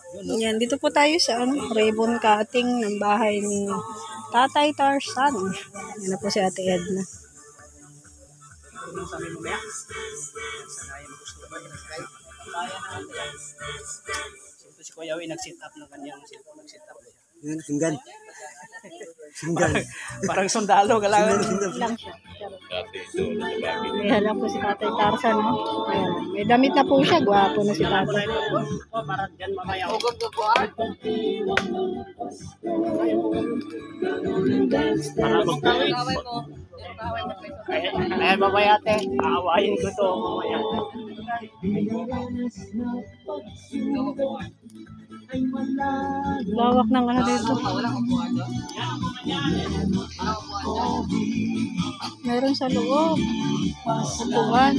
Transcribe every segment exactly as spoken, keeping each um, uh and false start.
Yan, dito po tayo sa ano, ribbon cutting ng bahay ni Tatay Tarzan. Yan na po si Ate Edna. Siyempre si Kuya Uy nag-sit up ng kanyang cellphone, nag-sit up na siya. Yun, singgan. Singgan. Parang sundalo, kailangan. Lang siya. Ayan lang po si Tatay Tarzan. No? Ayan. May damit na po siya. Gwapo na si Tatay. Oh, para dyan mamaya. Para magkawin. Ayan, mamaya ate. Aawayin ko to mamaya. Lawak ng ano dito. Meron sa loob. Upuan.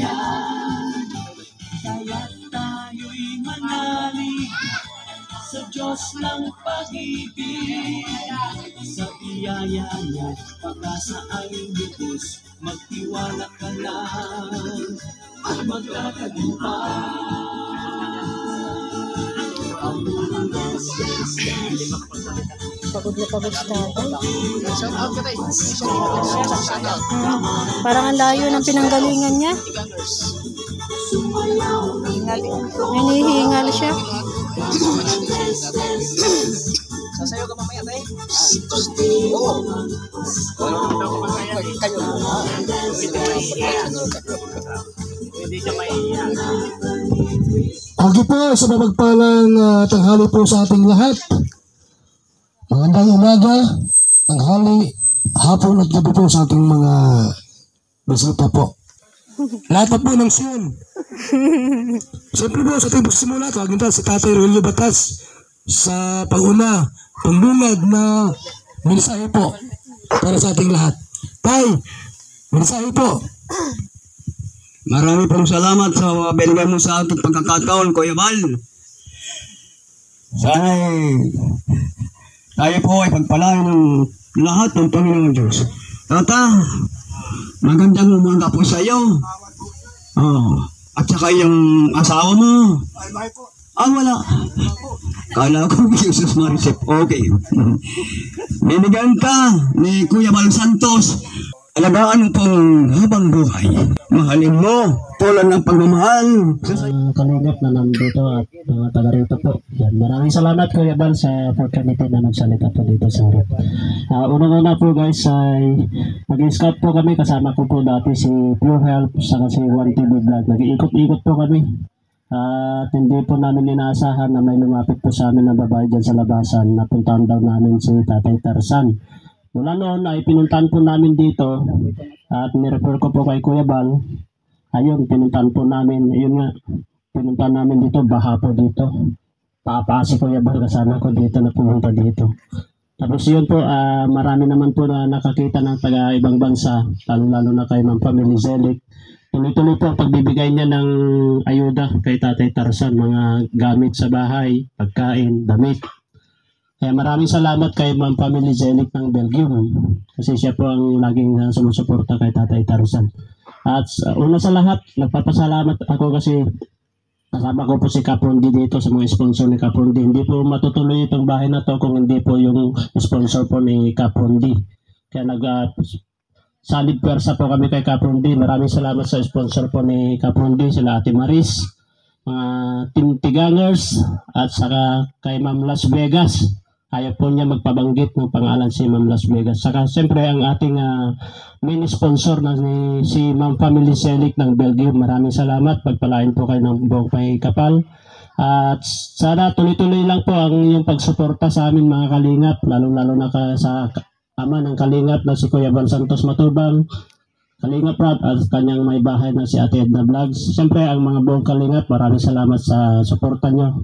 Sa Diyos lang pag-ibig, sa biyaya niya, pag-asa ay lubos, magtiwala ka lang, at magkatagumpay. Pagod na pagod si Tatay. Hmm. Parang ang layo ng pinanggalingan niya. Hinihingal siya. Sasayaw ka mamaya tayo. Oo. Kayo. Hindi siya maiiyak. Agi po sa mapagpalang uh, tanghali po sa ating lahat. Magandang umaga, tanghali, hapon at gabi po sa ating mga bisita po. Lahat na po ng siyon. Siyempre po sa ating simula, tawagin tayo si Tatay Rolio Batas sa panguna, pambungad na mensahe po para sa ating lahat. Tay, mensahe po. Marami pong salamat sa binigay mo sa ating pagkakataon, Kuya Bal. Sana tayo po ay pagpalain ng lahat ng Panginoon Diyos. Tata, magandang umaga po sa iyo. Oh, at saka yung asawa mo. Ah, wala. Kala ko Jesus Marisip. Okay. Binigyan ka ni Kuya Bal Santos. Alagaan mo pong habang buhay. Mahalin mo tulad ng pagmamahal. Uh, kalingap na nandito at mga uh, taga rito po. Yan. Maraming salamat Kuya Bal sa opportunity na magsalita po dito sa harap. Uh, Unang-una po guys ay nag-scout po kami. Kasama ko po dati si Pure Health sa si One T V Vlog. Nag-iikot-ikot po kami. At uh, hindi po namin inaasahan na may lumapit po sa amin na babae dyan sa labasan. Napuntahan daw namin si Tatay Tarzan. Mula noon ay pinuntahan po namin dito at nirefer ko po kay Kuya Bal. Ayun, pinuntahan po namin. Ayun nga, pinuntahan namin dito, baha po dito. Paapasi Kuya Bal, kasama ko dito na pumunta dito. Tapos yun po, uh, marami naman po na nakakita ng taga ibang bansa, lalo-lalo na kay Ma'am Family Zelic. Tuloy-tuloy po ang pagbibigay niya ng ayuda kay Tatay Tarzan, mga gamit sa bahay, pagkain, damit. Kaya maraming salamat kay Ma'am Family Zelic ng Belgium kasi siya po ang laging uh, sumusuporta kay Tatay Tarzan. At uh, una sa lahat, nagpapasalamat ako kasi kasama ko po si Kaprondi dito sa mga sponsor ni Kaprondi. Hindi po matutuloy itong bahay na to kung hindi po yung sponsor po ni Kaprondi. Kaya nag uh, solid pwersa po kami kay Kaprondi. Maraming salamat sa sponsor po ni Kaprondi, sila Ate Maris, mga uh, Team Tigangers at saka kay Ma'am Las Vegas. Ayaw po niya magpabanggit ng pangalan si Ma'am Las Vegas. Saka siyempre ang ating uh, main sponsor na ni, si Ma'am Family Zelic ng Belgium. Maraming salamat. Pagpalain po kayo ng buong may kapal. At sana tuloy-tuloy lang po ang inyong pagsuporta sa amin mga kalingap. Lalo-lalo na ka, sa ama ng kalingap na si Kuya Bal Santos Matubang. Kalingap Rad at kanyang may bahay na si Ate Edna Vlogs. Siyempre ang mga buong kalingap, maraming salamat sa suporta nyo.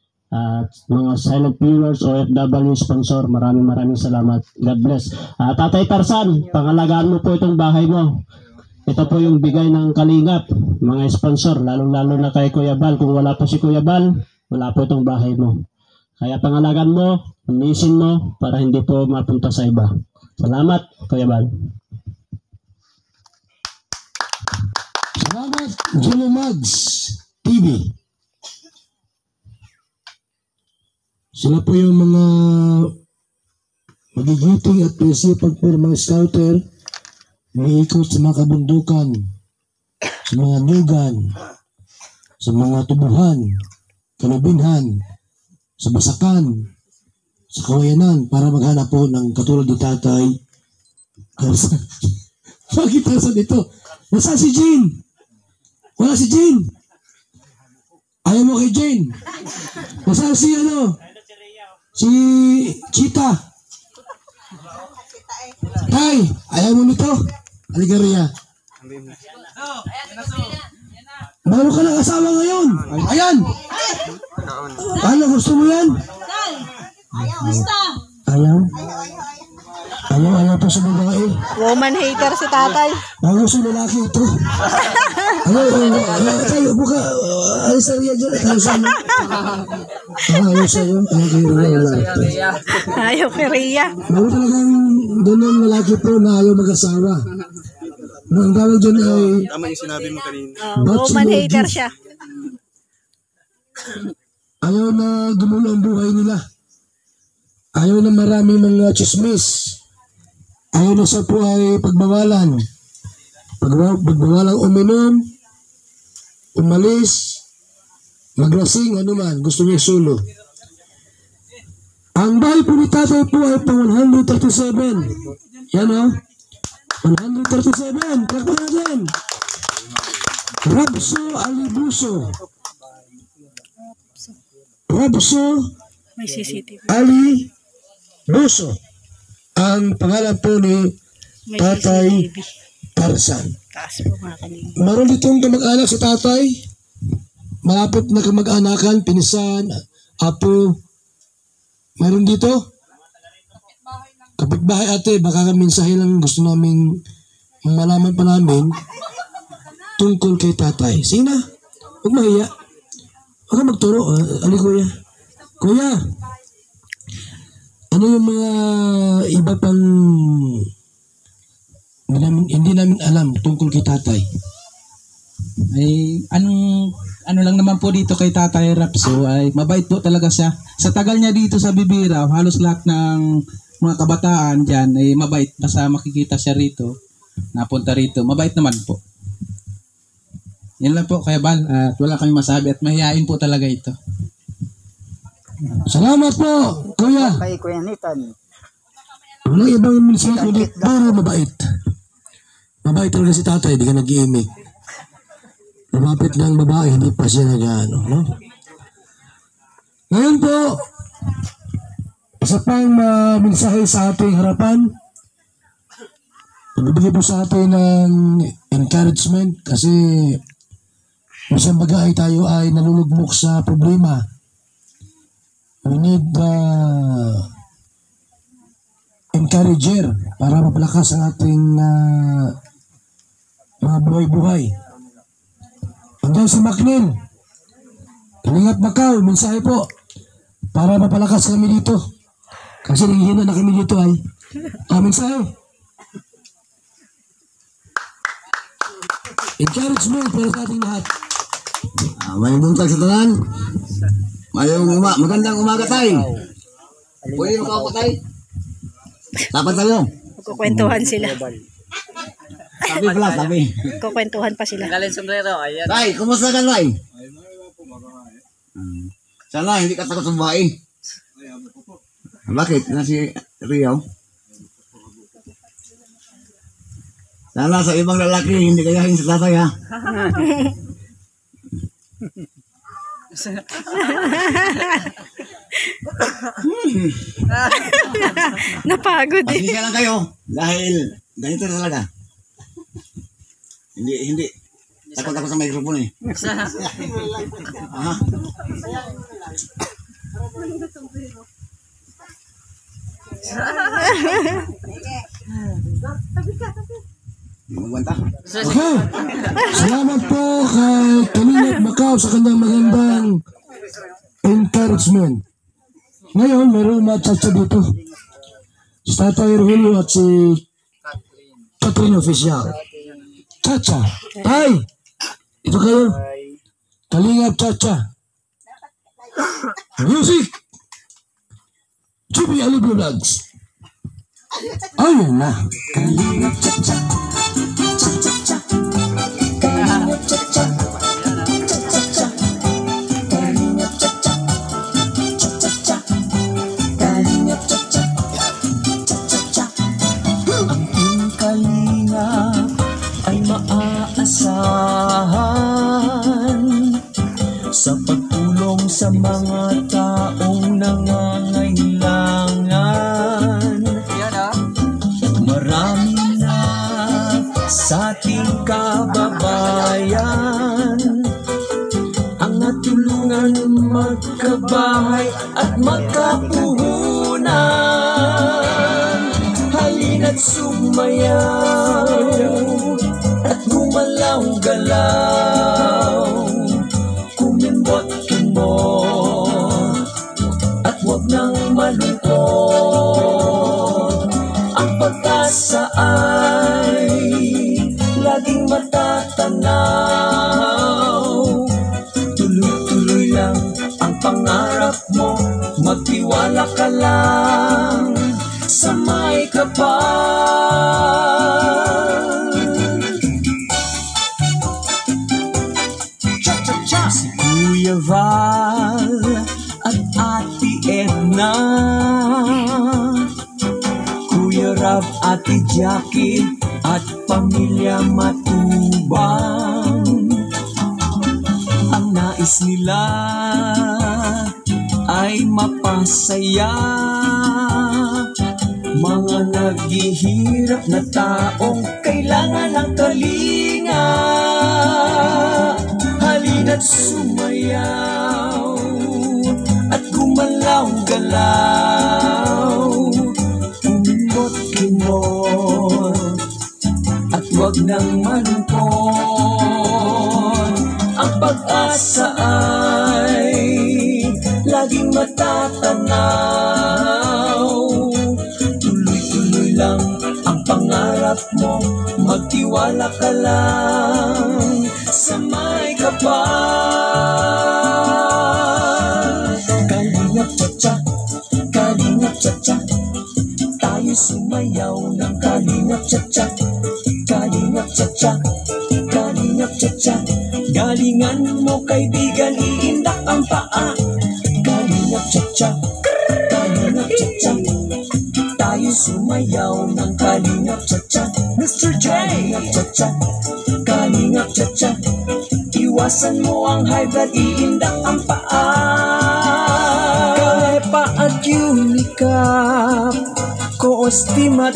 At mga silent viewers, O F W sponsor, maraming maraming salamat. God bless. Uh, Tatay Tarzan, pangalagaan mo po itong bahay mo. Ito po yung bigay ng kalingap, mga sponsor, lalong-lalo na kay Kuya Bal. Kung wala po si Kuya Bal, wala po itong bahay mo. Kaya pangalagaan mo, punisin mo, para hindi po mapunta sa iba. Salamat, Kuya Bal. Salamat, Julo Mags T V. Sila po yung mga magigiting at pisipag po ng mga scouter, umiikot sa mga kabundukan, sa mga nyugan, sa mga tubuhan, kalubinhan, sa basakan, sa kawayanan, para maghanap po ng katulad ni Tatay Tarzan. Bakit Tarzan ito? Nasaan si Jane? Wala si Jane. Ayaw mo kay Jane. Nasaan si ano? Si Cheetah. Tay, ayaw mo nito? Halika Rhea. Meron ka ng asawa ngayon. Ayan. Ano, gusto mo yan? Ayaw. Ayaw, ayaw pa sa babae. Woman hater si tatay. Ayaw sa lalaki ito. Ayaw, ayaw, ayaw. Tayo, buka. Ayaw sa Rhea dyan. Ayaw sa ano. Ayaw sa iyo. Ayaw kay Rhea. Ayaw kay Rhea. Meron talagang ganun lalaki po na ayaw mag-asawa. Ang tawag dyan ay Tama yung sinabi mo kanina. Oh, woman hater siya. ayaw na gumulo ang buhay nila. Ayaw na marami mga chismis. Ayaw na sa po ay pagbawalan. Pagbaw pagbawalang uminom, umalis, maglasing, ano man, gusto niya solo. Ang bahay po ni tatay po ay pang one thirty-seven. Yan o. one thirty-seven. Kalakpan natin. Rabso Alibuso. Rabso May C C T V. Ali Buso. Ang pangalan po ni May Tatay C C T V. Tarzan. Taas po mga kaling. Meron ditong kamag-anak si tatay. Malapit na kamag-anakan, pinisan, apo. Meron dito? Kapitbahay ate, baka kaminsahe lang gusto namin malaman pa namin tungkol kay tatay. Sige na, huwag mahiya. Huwag ka magturo. Uh, ali kuya. Kuya, ano yung mga iba pang hindi namin, hindi namin alam tungkol kay tatay? Ay, anong, ano lang naman po dito kay Tatay Rapso ay mabait po talaga siya. Sa tagal niya dito sa Bibira, halos lahat ng mga kabataan dyan ay mabait. Basta makikita siya rito, napunta rito, mabait naman po. Yan lang po, Kuya Bal. At wala kami masabi at mahihain po talaga ito. Salamat po, kuya. Kay Kuya Nathan. Walang ibang minsan kundi puro mabait. Mabait talaga si tatay, di ka nag-iimik. Lumapit ng babae, hindi pa siya nag-ano, no? Ngayon po, isa pang uh, mensahe sa ating harapan. Ibibigay po sa atin ng encouragement kasi isang bagay tayo ay nalulugmok sa problema. We need uh, encourager para mapalakas ang ating uh, mga buhay-buhay. Hanggang si Macnil, Kalingap Macau, mensahe po para mapalakas kami dito. Kasi nanghihina na kami dito ay ah, mensahe. Encouragement para sa ating lahat. Ah, may buntag sa tanan. Mayong uma, magandang umaga tayo. Pwede mo ka patay? Dapat tayo. Magkukwentuhan sila. Sabi pala, sabi. Magkukwentuhan pa sila. Galing sombrero, ayan. Tay, kumusta ka, Tay? Hmm. Sana hindi ka takot sa babae. Bakit? Na si Rio? Sana sa ibang lalaki hindi kayahin sa tatay, ha? Napagod eh. Pasensya lang kayo dahil ganito na talaga. Hindi, hindi. Takot ako sa microphone eh. Aha. Magwanta. Okay. Salamat po kay Kalingap Macau sa kanyang magandang encouragement. Ngayon, meron mga chacha dito. Si Tatay Rogelio at si Catherine Official. Chacha. Tay! Ito kayo. Kalingap Chacha. Music! Vlogs. Ayun na. Kalingap cha-cha, cha-cha-cha. Kalingap cha-cha, cha-cha-cha. Kalingap cha-cha, cha-cha-cha. Kalingap cha-cha, cha-cha-cha. Ang iyong kalingap ay maaasahan sa pagtulong sa mga taong nangangailangan. Marami na sa ating kababayan ang natulungan magkabahay at magkapuhunan. Halina't sumayaw at gumalaw-galaw, kumimbot-kimbot at huwag nang malungkot. Ang pag-asa ay laging matatanaw. Tuloy-tuloy lang ang pangarap mo, magtiwala ka lang sa may kapal. Cha-cha-cha! Si Kuya Val at Ate Edna, Kuya Rab, Ate Jackie at Pamilya Matubang. Ang nais nila ay mapasaya mga naghihirap na taong kailangan ng kalinga. Halina't sumayaw at gumalaw-galaw, kumot-kimot at huwag nang malungkot. Ang pag-asa ay laging matatanaw. Tuloy-tuloy lang ang pangarap mo, magtiwala ka lang sa may kapal. Kalingap cha-cha, kalingap cha-cha, tayo sumayaw ng kalingap cha-cha. Kalingap cha-cha, kalingap cha-cha, galingan mo kaibigan, iindak ang paa. Kalingap cha-cha, kalingap cha-cha, tayo sumayaw ng kalingap cha-cha. Mister J, kalingap cha-cha, kalingap cha-cha, iwasan mo ang high blood, iindak ang paa. Kalepa at Unicap, Coostim at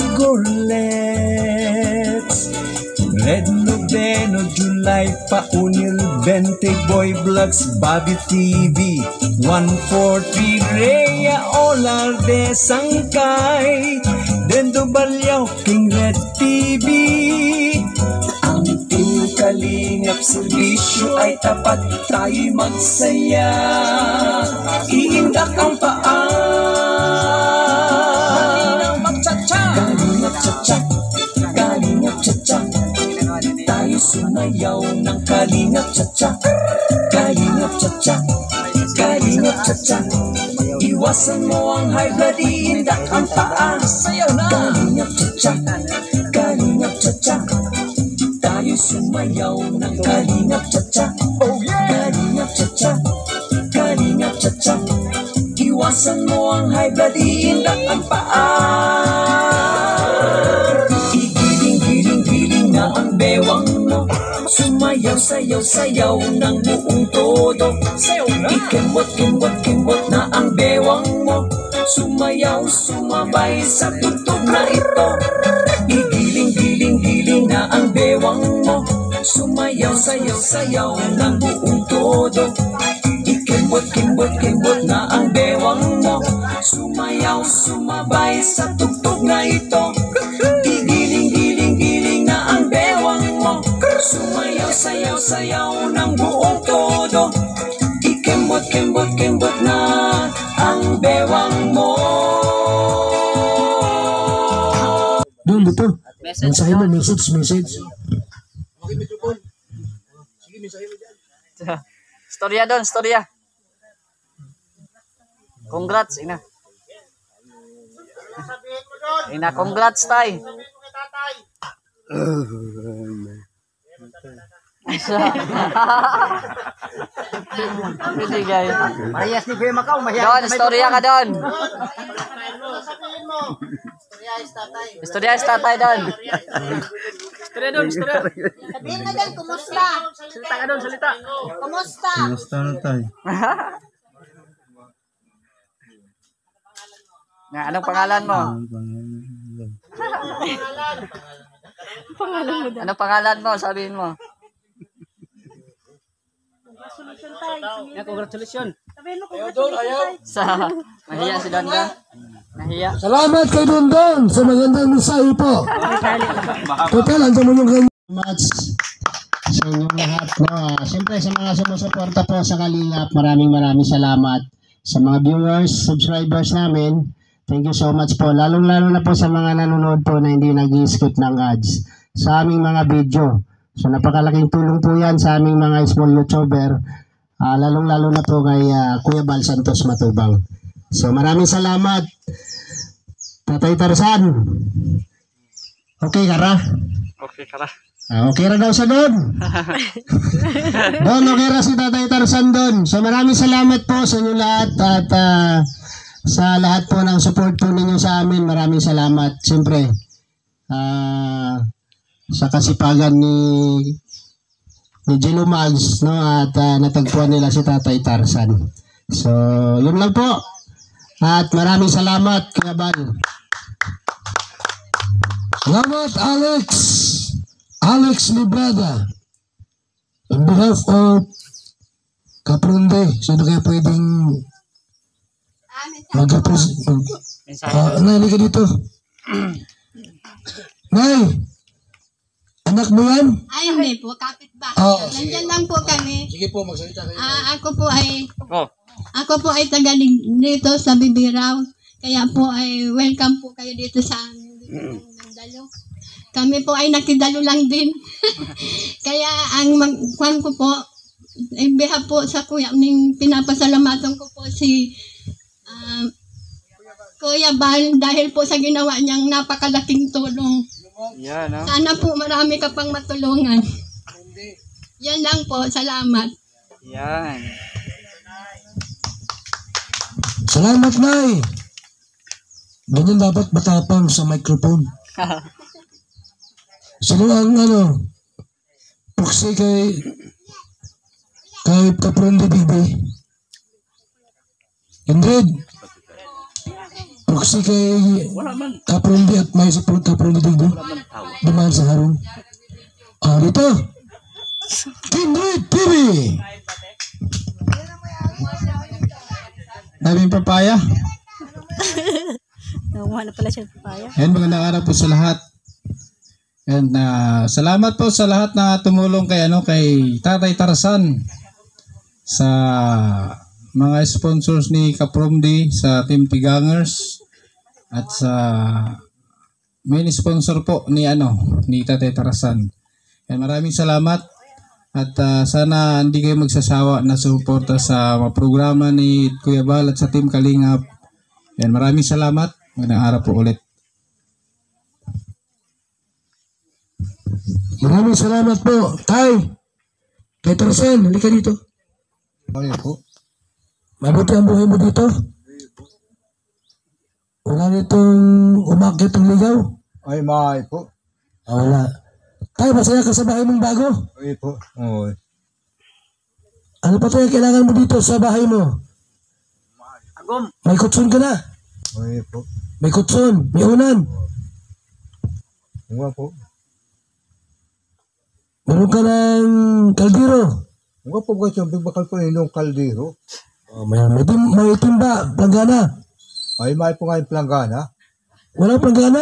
Gorlets, Red Noveno, July, Paunil, Bente, Boy Vlogs, Bobby T V, one four three, Rhea, Olarde, Sangkay, Dendo Balyaw, King Red T V. Ang Team Kalingap serbisyo ay tapat, tayo'y magsaya, iindak ang paa. Kalingap cha-cha, kalingap cha-cha, tayo sumayaw ng kalingap cha-cha. Kalingap cha-cha, kalingap cha-cha, iwasan mo ang high blood, iindak ang paa. Kalingap cha-cha, kalingap cha-cha, tayo sumayaw ng kalingap cha-cha. Kalingap cha-cha, kalingap cha-cha, iwasan mo ang high blood, iindak ang paa. Igiling-giling-giling na ang bewang mo, sumayaw, sayaw, sayaw ng buong todo. Ikembot-kembot-kembot na ang bewang mo, sumayaw, sumabay sa tugtog na ito. Igiling-giling-giling na ang bewang mo, sumayaw, sayaw, sayaw ng buong todo. Ikembot-kembot-kembot na ang bewang mo, sumayaw, sumabay sa tugtog na ito. Igiling-giling-giling na ang bewang mo, sumayaw, sayaw, sayaw ng buong todo. Ikembot-kembot-kembot na ang bewang mo. Doon dito. Mensahe mo, message, message. Storya doon, storya. Congrats, ina. Ina, congrats, tay. Hindi guys. Mahiyas ni Kuya Macau, mahiyas. Don, istorya ka don. Istorya is tatay don. Istorya don, istorya. Sabihin na din, kumusta? Salita ka don, salita. Kumusta? Kumusta na tayo? Nga, anong pangalan mo? Pangalan mo daw. Anong pangalan mo? Sabihin mo. Yeah, congratulations. Sabihin mo congratulations. Sa nahiya si Danda. Nahiya. Salamat kay Dondon sa magandang mensahe po. Total, andyan mo yung kanya. Much sa inyong lahat. No? Ah, Siyempre sa mga sumusuporta po sa Kalingap, maraming maraming salamat. Sa mga viewers, subscribers namin, thank you so much po. Lalong-lalo na po sa mga nanonood po na hindi nag-skip ng ads sa aming mga video. So napakalaking tulong po yan sa aming mga small YouTuber. Uh, lalong-lalo na po kay uh, Kuya Bal Santos Matubang. So maraming salamat. Tatay Tarzan. Okay ka ra? Okay ka ra. Ah, okay ra daw sa doon. Doon, okay ra si Tatay Tarzan doon. So maraming salamat po sa inyo lahat at uh, sa lahat po ng support po ninyo sa amin. Maraming salamat. Siyempre, ah... Uh, sa kasipagan ni ni Jello Mags, no, at uh, natagpuan nila si Tatay Tarzan. So, yun lang po. At maraming salamat, Kuya Bal. Salamat, Alex. Alex Librada. On behalf of Kapronde, sino kaya pwedeng mag-apres... Mag, uh, Nay, halika dito. Nay, anak mo yan? Ay, hindi po, kapitbahay. Oh, Nandyan lang po kami. Sige po, magsalita kayo. Ah, ako po ay, Oh. ako po ay taga dito sa Bibiraw. Kaya po ay welcome po kayo dito sa amin. Dito ng dalo. Kami po ay nakidalo lang din. Kaya ang magkuhan ko po, ay beha po sa kuya, ning pinapasalamatan ko po si ah, Kuya Bal dahil po sa ginawa niyang napakalaking tulong. Yan, no? Sana po marami ka pang matulungan. Yan lang po. Salamat. Yan. Salamat, Nay. Ganyan dapat matapang sa microphone. Sino ang ano, proxy kay kay Kapronde Bibi? Ingrid, proxy kay Kapronde at may support Kapronde Bibi? Dumaan sa harong. Ah, dito. Ingrid T V. Daming papaya. Nakuha na pala siya ng papaya. Ayan, magandang araw po sa lahat. And uh, salamat po sa lahat na tumulong kay ano kay Tatay Tarzan sa mga sponsors ni Kapromdi sa Team Tigangers at sa main sponsor po ni ano ni Tatay Tarzan. And maraming salamat at uh, sana hindi kayo magsasawa na suporta sa mga programa ni Kuya Bal at sa Team Kalingap. And maraming salamat. Magandang araw po ulit. Maraming salamat po. Tay, kay Tarzan, halika dito. Ay po. Mabuti ang buhay mo dito. Wala nitong umakyat ng ligaw. Ay, maay po. Ah, wala. Tay, masaya ka sa bahay mong bago. Ay po. Oy. Ano pa tayo kailangan mo dito sa bahay mo? Agom. May kutsun ka na. Ay po. May kutsun. May unan. Nga po. Meron ka ng kaldero. Nga po guys, yung bakal po yung kaldero. Oh, may, may, tim, may timba, planggana. Ay, maay po nga yung planggana. Walang planggana.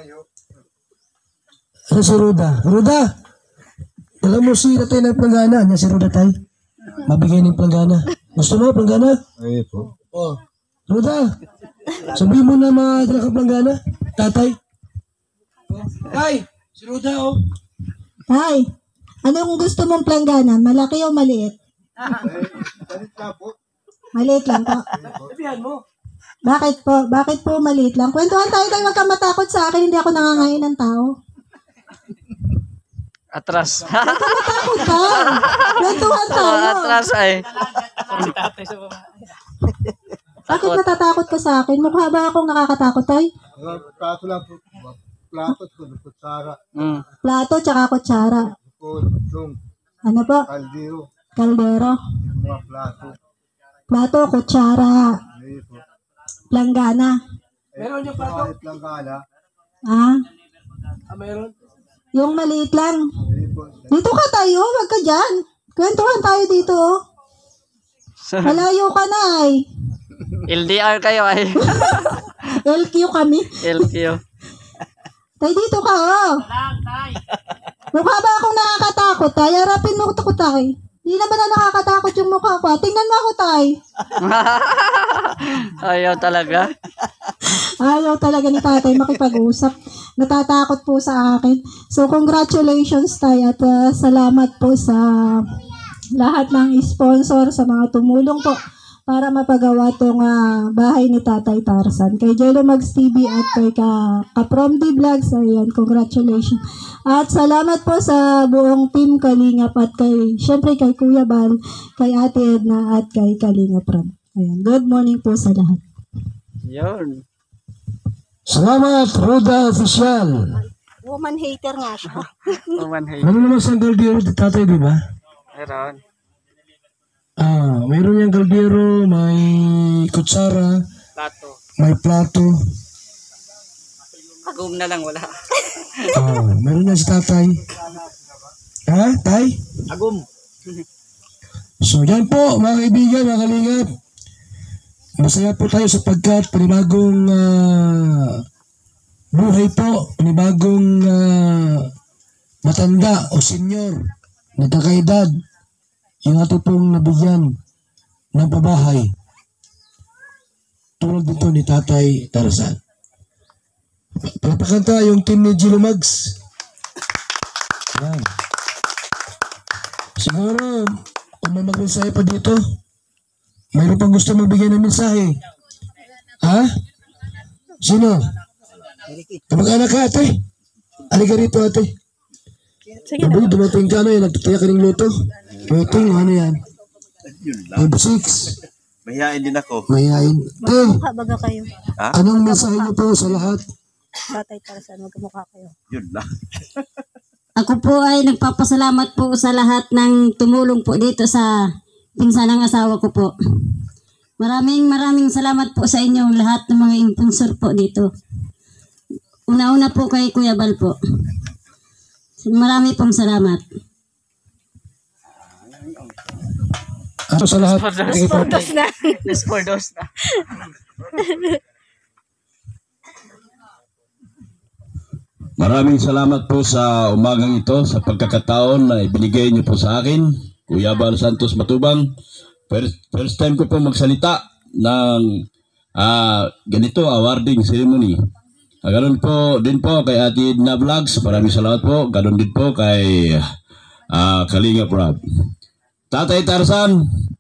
Ano si Ruda? Ruda! Alam mo si Tatay ng planggana. Ano si Ruda tay? Mabigay ng planggana. Gusto mo planggana? Ay po. Oh. Ruda! Sabihin mo na mga dala ka planggana. Tatay. Tay! Si Ruda oh. Tay, anong gusto mong planggana? Malaki o maliit? Maliit lang po. Sabihan mo. Bakit po? Bakit po maliit lang? Kwentuhan tayo tayo, wag kang matakot sa akin, hindi ako nangangain ng tao. Atras. Matakot ka. Kwentuhan tayo. Atras ay. Si tatay sa baba. Bakit natatakot ka sa akin? Mukha ba akong nakakatakot, tay? Plato lang po. Plato, kutsara, Mm. Plato tsaka kutsara. kutong, Ano po? kaldero, Kaldero. mga plato. Plato, kutsara. Hindi po. Planggana. Meron yung plato? Kahit lang kala. Ah? Ah, meron? Yung maliit lang. Hindi po. Dito ka tayo, wag ka dyan. Kwentuhan tayo dito, oh. Malayo ka na, ay. L D R kayo ay. L Q kami. L Q. Tay, dito ka, oh. Mukha ba akong nakakatakot, tay? Harapin mo ko, tay. Hindi naman na nakakatakot yung mukha ko. Tingnan mo ako, tay. Ayaw talaga. Ayaw talaga ni tatay makipag-usap. Natatakot po sa akin. So, congratulations, tay. At uh, salamat po sa lahat ng sponsor, sa mga tumulong po para mapagawa tong uh, bahay ni Tatay Tarzan. Kay Jello Mags T V at kay ka, Kaprom D Vlogs, ayan, congratulations. At salamat po sa buong team Kalingap at kay, syempre kay Kuya Bal, kay Ate Edna at kay Kalingap Rob. Ayan, good morning po sa lahat. Yun. Salamat, Roda Official. Woman hater nga siya. Woman hate. Ano naman sa kaldero, tatay, di ba? Meron. Ah, mayroon yung kaldero, may kutsara, Plato. may plato. Agum na lang wala. Ah, meron yan si tatay. Ha, tay? Agum. So, yan po, mga kaibigan, mga kalingap. Masaya po tayo sapagkat panibagong uh, buhay po, panibagong uh, matanda o senior, nagkakaedad, yung ato pong nabigyan ng pabahay. Tulad dito ni Tatay Tarzan. Pinapakanta yung team ni Jello Mags. Yan. Siguro, kung may mag-mensahe pa dito, mayroon pang gusto magbigay ng mensahe. Ha? Sino? Kamag-anak ka, ate. Halika rito, ate. Sige Sabi, dumating ka, ano yan? Nagtutaya ka ng luto? Waiting, ano yan? five six. Mahihain din ako. Mayayain. Te, Mukha baga kayo. anong mensahe niyo po sa lahat? Tatay Tarzan, magkamukha kayo. Yun lang. Ako po ay nagpapasalamat po sa lahat ng tumulong po dito sa pinsan ng asawa ko po. Maraming maraming salamat po sa inyo lahat ng mga sponsor po dito. Una-una po kay Kuya Bal po. Marami pong salamat. Ano sa lahat? Sportos na. Sportos na. Maraming salamat po sa umagang ito, sa pagkakataon na ibinigay niyo po sa akin, Kuya Bal Santos Matubang. First, first time ko po magsalita ng uh, ganito, awarding ceremony. Uh, ganun po din po kay Ate Edna Vlogs, maraming salamat po. Ganun din po kay uh, Kalingap Rob. Tatay Tarzan,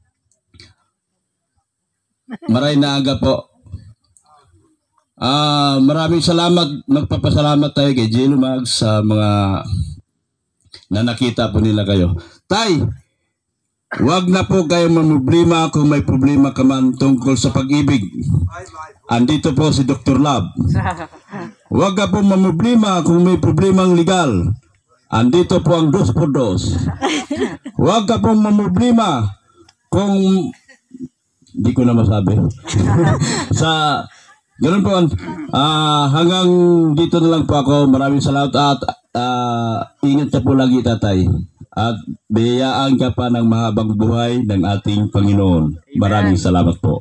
maray na aga po. Ah, uh, maraming salamat, magpapasalamat tayo kay Jello Mags sa mga na nakita po nila kayo. Tay, wag na po kayong mamroblema kung may problema ka man tungkol sa pag-ibig. Andito po si Doctor Love. Wag ka po mamroblema kung may problemang legal. Andito po ang dos por dos. Wag ka po mamroblema kung hindi ko na masabi. sa Ganun po, uh, hanggang dito na lang po ako. Maraming salamat at uh, ingat ka po lagi, tatay. At biyayaan ka pa ng mahabang buhay ng ating Panginoon. Maraming salamat po.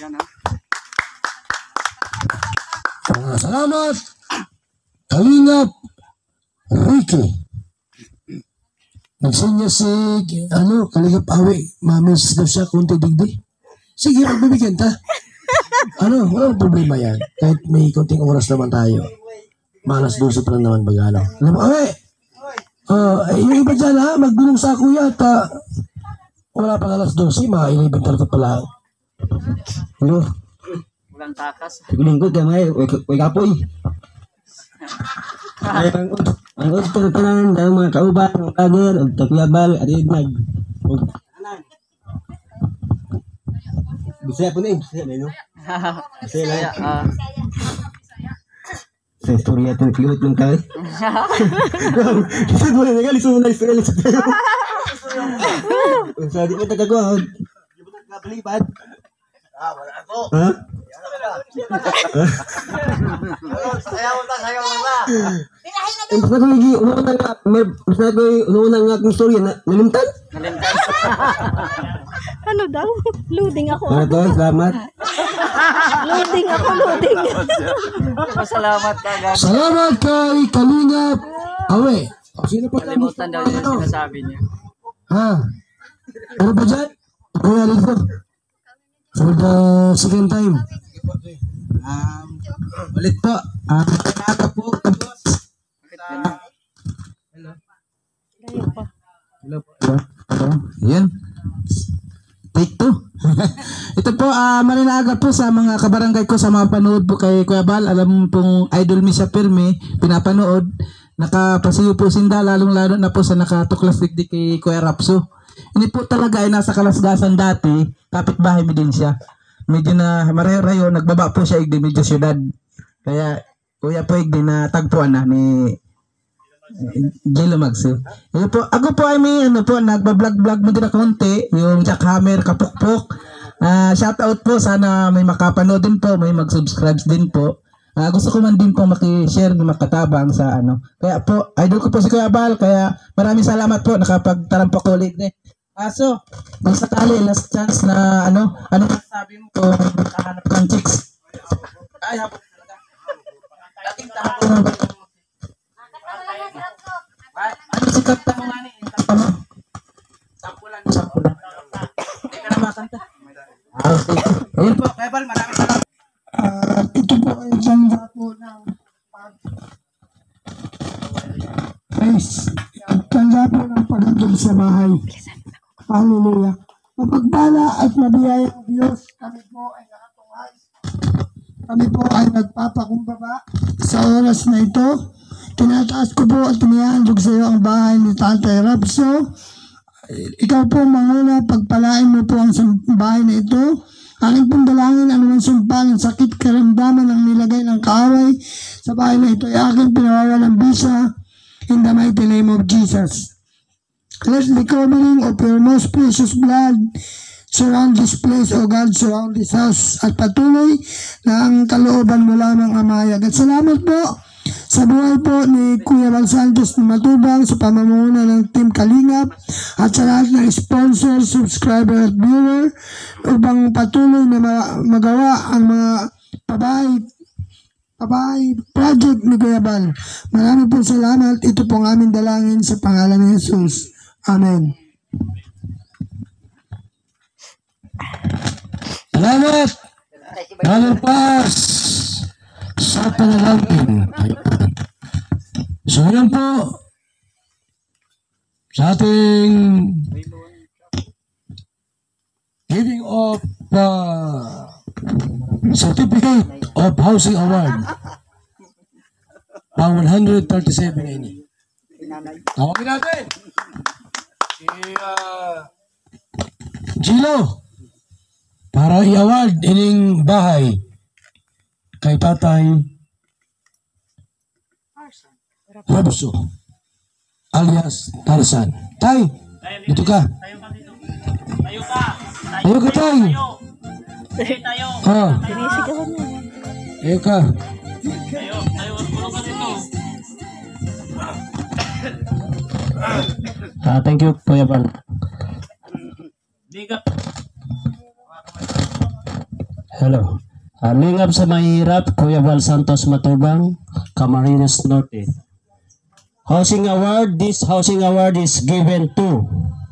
Uh, salamat, Kalingap Ricky. Nagsinya si, ano, Kalingap Awi. Mamis daw siya kunti digdi. Sige, magbibigyan ta. Ano, walang problema yan. Kahit may konting oras naman tayo. Malas dulce pa lang naman baga, ano. Alam mo, ay, uh, yung iba dyan ha, magbulong sa kuya at uh, wala pang alas dulce, mga iliban talaga pala. Ano? Wala Walang takas. Lingkod ka may, way kapoy. Ay, ang ang gusto ko tanan ng mga kauban, ng vlogger, og takuyabal, at idnag. Bisaya po na eh, bisaya na no? Bisaya lang. Ah. Sa istorya ito, kliwit lang tayo. Lisod mo na nga, lisod mo na, lisod na, lisod na. Sa di mo tagakuha, di mo tagabalipad. Ah, wala ako. Ha? Sayaw na, sayaw na. Eh, mas na kong una nga, mas na kong una nga kong storya na nalimtan. Nalimtan. Ano daw? Loading ako. Ano to, salamat. Loading ako, loading. Masalamat ka, guys. Salamat kay Kalingap Awe. O, sino pa Kalimutan daw yung sinasabi niya. Ha? Ano ba dyan? Kuya Lito. For the second time. Um, ulit po. Ah, uh, po, boss. Hello. Hello po. Hello po. Hello. Yan. Take two. Ito po, ah, uh, marinaga po sa mga kabarangay ko, sa mga panood po kay Kuya Bal. Alam pong idol mi siya pirmi, pinapanood. Nakapasiyo po sinda, lalong lalo na po sa nakatuklas digdi kay Kuya Rapso. Hindi po talaga ay nasa Kalasgasan dati, kapitbahay mi din siya. Medyo na marayo-rayo, nagbaba po siya igdi medyo syudad. Kaya kuya po igdi na tagpuan na ni Gilo Magsi. Ayun po, ako po ay may ano po, nagba-vlog-vlog mo din na konti, yung Jackhammer Kapukpok. Uh, shout out po, sana may makapanood din po, may mag-subscribe din po. Uh, gusto ko man din po maki-share ng makatabang sa ano. Kaya po, idol ko po si Kuya Bal, kaya maraming salamat po, nakapagtarampak ko ulit eh. Aso, kung sakali, last chance na ano, ano masasabi mo kung makahanap kang chicks? Ay, hapon talaga. Dating tahapon mo. Ano si Kapta mo nga ni? Kapta mo. Sampulan, sampulan. Hindi ka na makanta. Ayun po, Kuya Bal, maraming salamat. Uh, ito po ay ganda po ng guys, ganda po ng pagandog sa bahay. Hallelujah. Mapagpala at mabiyayang Diyos, kami po ay nakatunghay. Kami po ay nagpapakumbaba sa oras na ito. Tinataas ko po at tinihandog sa iyo ang bahay ni Tatay Rapso. Ikaw po manguna, pagpalain mo po ang bahay na ito. Aking pong dalangin, anumang sumpa ng sakit, karamdaman ang nilagay ng kaaway sa bahay na ito ay aking pinawawalang bisa in the mighty name of Jesus. Let the covering of your most precious blood surround this place, O God, surround this house, at patuloy na ang kalooban mo lamang amayag. At salamat po sa buhay po ni Kuya Bal Santos na Matubang, sa pamamuna ng Team Kalingap, at sa lahat ng sponsor, subscriber at viewer, upang patuloy na magawa ang mga pabahay pabahay project ni Kuya Bal. Maraming po salamat. Ito pong aming dalangin sa pangalan ni Jesus. Amen. Salamat. Nalapas sa panalangin. So yun po sa ating giving of uh, Certificate of Housing Award ang one hundred thirty-seven ini. Tawagin natin si uh, Gilo para i-award ining bahay kay Tatay Rapso alias Tarzan. Tay, dito ka. Tayo ka. Tayo ka, Tay. Tayo tayo. Ah. Sinisigawan niya. Tayo ka. Tayo, tayo. Puno ka dito. Ah, thank you, Kuya Bal. Bigap. Hello. Uh, lingap sa mahirap, Kuya Bal Santos Matubang, Camarines Norte. Housing Award, this housing award is given to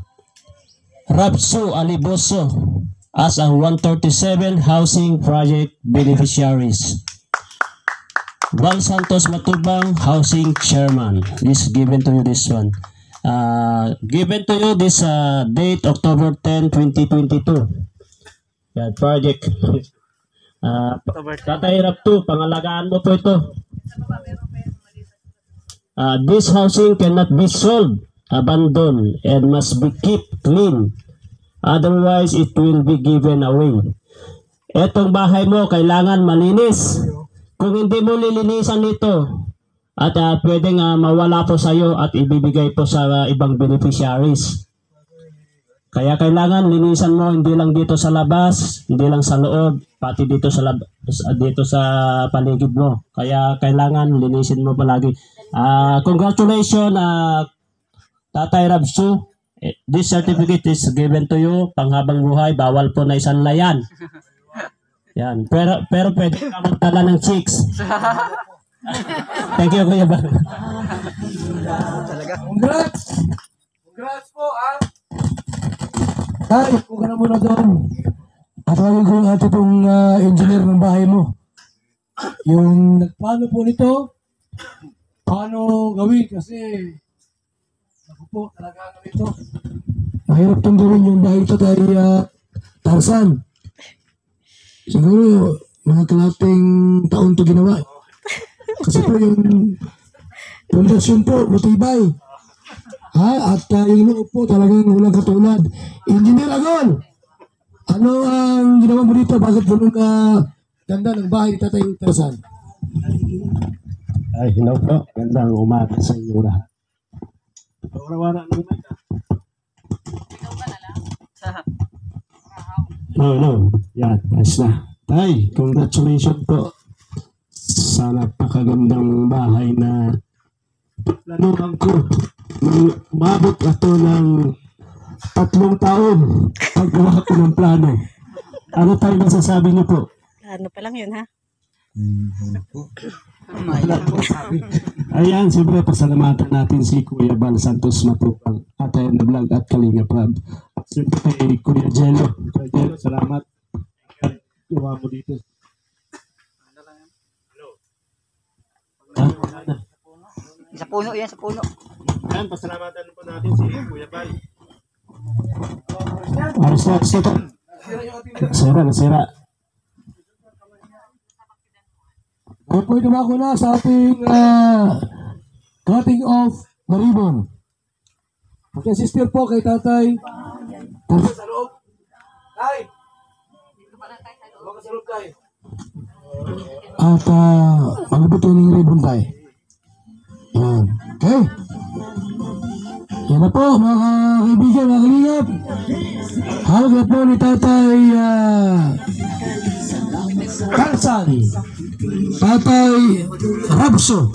Rapso Aliboso as a one thirty-seven housing project beneficiaries. Bal Santos Matubang, housing chairman. This is given to you this one. Uh, given to you this uh, date October tenth, twenty twenty-two. That project Ah, Tatay Rap two, pangalagaan mo po ito. Ah, this housing cannot be sold, abandoned, and must be kept clean. Otherwise, it will be given away. Etong bahay mo, kailangan malinis. Kung hindi mo lilinisan ito, at uh, pwedeng uh, mawala po sa iyo at ibibigay po sa uh, ibang beneficiaries. Kaya kailangan linisan mo hindi lang dito sa labas, hindi lang sa loob, pati dito sa lab- dito sa paligid mo. Kaya kailangan linisin mo palagi. Uh, congratulations, uh, Tatay Rabsu. This certificate is given to you panghabang buhay. Bawal po na isanlayan. Yan. Pero pero pwede ka magtala ng chicks. Thank you, Kuya Bal. Congrats! Congrats po, ah! Tay, huwag ka na muna doon. At tawagin ko yung ate pong uh, engineer ng bahay mo. Yung nagplano po nito, paano gawin kasi ako po, talaga ito. Mahirap itong gawin yung bahay ito kay uh, Tarzan. Siguro, mga kalating taon ito ginawa. Kasi po yung pundasyon po, matibay. Ha? At uh, yung loob po talagang walang katulad. Engineer Agol, ano ang ginawa mo dito? Bakit ganun ka ganda ng bahay ni Tatay Tarzan? Ay, hello po. Gandang umaga sa inyo lahat. Wala-wala naman ka. No, no. Yan, nice na. Tay, congratulations po sa napakagandang bahay na planuhan ko. Umabot ito ng tatlong taon paggawa ko ng plano. Ano tayo masasabi niyo po? Ano pa lang yun, ha? Ayan, siyempre pasalamatan natin si Kuya Bal Santos Matupang, Atay na Vlog at Kalinga Prab. At siyempre kay Kuya Jello. Kuya Jello, salamat. Gawa mo dito. Sa puno yan, sa puno. Ayan, pasalamatan po natin si Kuya Bal. Aris na, aris na. Nasira, nasira. Kaya po dumako na sa ating uh, cutting off the ribbon. Mag-assistir po kay Tatay. Tatay sa loob. Tay! Huwag ka sa loob, Tay. At uh, magabutin yung ribbon, Tay. Yan. Okay. Yan na po, mga kaibigan, mga kalingap. Hawag na po ni Tatay uh, Tarzan. Tatay Rabso.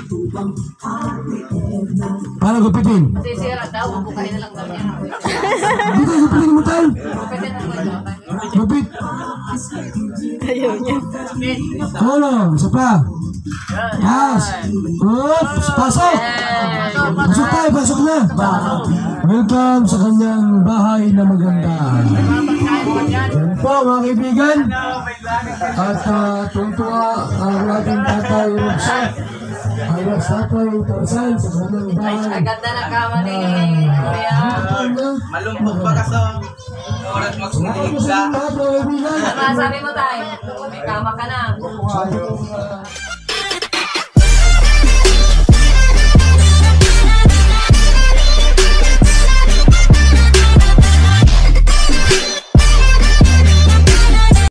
Para gupitin. Sisira daw, bukain na lang daw niya. Dito, gupitin mo tayo. Gupit. Ayaw niya. Ano? Isa pa. Yes. Oops, pasok. Pasok tayo, pasok na. Welcome sa kanyang bahay na maganda. Yan po mga kaibigan. At uh, tungtuwa ang ating Tatay Rabso. Ayos Tatay Tarzan sa kanyang bahay. Ang ganda ng kama ni Kuya. Malumpog ba ka sa oras magsumilig sa? Ano sabi mo tayo? May kama ka na.